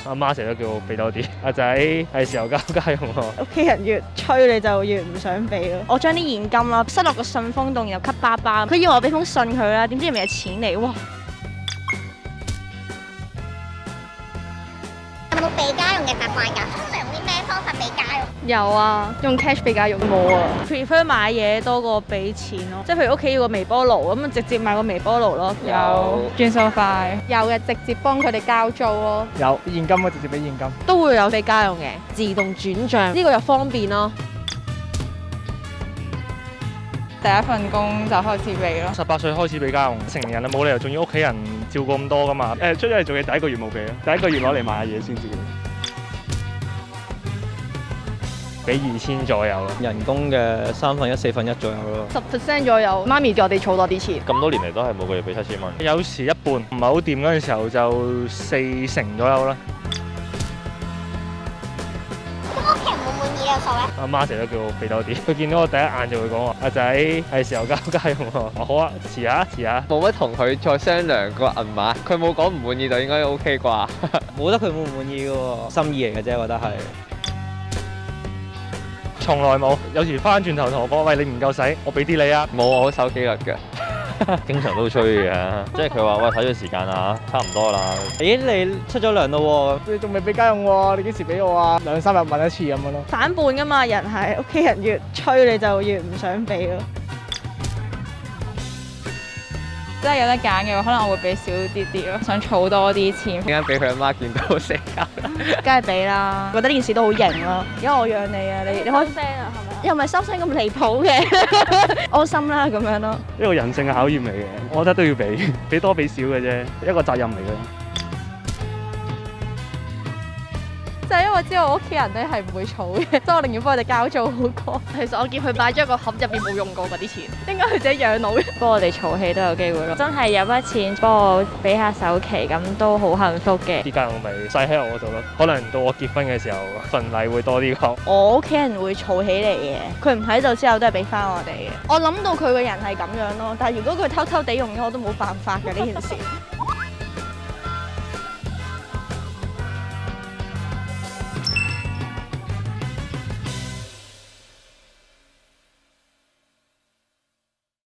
阿媽成日都叫我俾多啲。阿仔係時候交家用喎。 屋企人越催你就越唔想俾咯。我將啲現金啦塞落個信封度，然後給爸爸。佢要我俾封信佢啦，點知入面係錢嚟，哇！ 有冇俾家用嘅習慣㗎？通常用啲咩方法俾家用？ 有啊，用 cash 俾家用冇啊。prefer 買嘢多過俾錢咯，即係譬如屋企要個微波爐咁，直接買個微波爐咯。 有轉數快，有嘅直接幫佢哋交租咯。 有現金啊，直接俾現金。 都會有俾家用嘅， 自動轉帳呢個又方便咯。 第一份工就開始俾咯。 18歲開始俾家用，成年人啦冇理由仲要屋企人照顧咁多噶嘛。出咗嚟做嘢第一個月冇俾咯，第一個月攞嚟買下嘢先自己。俾2000左右咯， 人工嘅1/3、1/4左右咯。 10% 左右，媽咪叫我哋儲多啲錢。 咁多年嚟都係每個月俾7000蚊。 有時一半，唔係好掂嗰陣時候就40%左右啦。 咁屋企人會滿意呢個數咧？ 阿媽成日都叫我俾多啲，佢見到我第一眼就會講話：阿仔係時候交家用喎。我好啊，遲下遲下。 冇乜同佢再商量個銀碼，佢冇講唔滿意就應該 OK 啩。 冇得佢滿唔滿意嘅喎，心意嚟嘅啫，我覺得係。 從來冇，有時翻轉頭同我講：喂，你唔夠使，我俾啲你啊！ 冇，我好守紀律嘅。 經常都催嘅，即係佢話：喂，睇咗時間啊，差唔多啦。 咦，你出咗糧咯喎， 你仲未俾家用喎？你幾時俾我啊？2、3日問一次咁樣咯。 反叛噶嘛，人係屋企人越催你就越唔想俾咯。 真係有得揀嘅話，可能我會俾少啲啲咯，想儲多啲錢。 點解俾佢阿媽見到成交？ 梗係俾啦，覺得呢件事都好型咯。而家我養你啊，你可以聲啊，係咪？ 又唔係收聲咁離譜嘅，安心啦咁樣咯。 一個人性嘅考驗嚟嘅，我覺得都要俾，俾多俾少嘅啫，一個責任嚟嘅。 就係因為知道我屋企人咧係唔會儲嘅，所以我寧願幫佢哋交租好過。 其實我見佢擺咗個盒入邊冇用過嗰啲錢， 應該佢自己養老嘅。 幫我哋儲起都有機會咯。真係有筆錢幫我俾下首期，咁都好幸福嘅。 啲家用咪細喺我度咯，可能到我結婚嘅時候份禮會多啲講。 我屋企人會儲起嚟嘅，佢唔喺度之後都係俾翻我哋嘅。我諗到佢個人係咁樣咯，但係如果佢偷偷地用咗，我都冇辦法嘅呢件事。